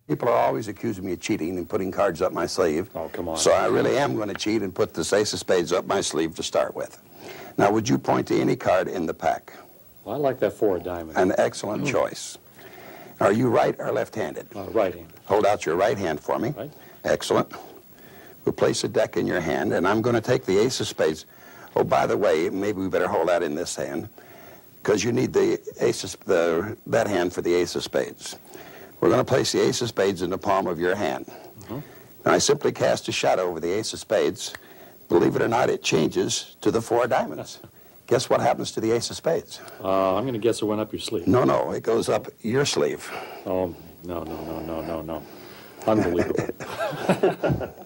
People are always accusing me of cheating and putting cards up my sleeve. Oh, come on. So I really am going to cheat and put this ace of spades up my sleeve to start with. Now, would you point to any card in the pack? Well, I like that 4 of diamonds. An excellent choice. Are you right or left-handed? Right-handed. Hold out your right hand for me. Right. Excellent. We'll place a deck in your hand, and I'm going to take the ace of spades. Oh, by the way, maybe we better hold that in this hand, because you need the ace of, that hand for the ace of spades. We're going to place the ace of spades in the palm of your hand. Now, I simply cast a shadow over the ace of spades. Believe it or not, it changes to the 4 of diamonds. Guess what happens to the ace of spades? I'm going to guess it went up your sleeve. No, it goes up your sleeve. Oh, no. Unbelievable.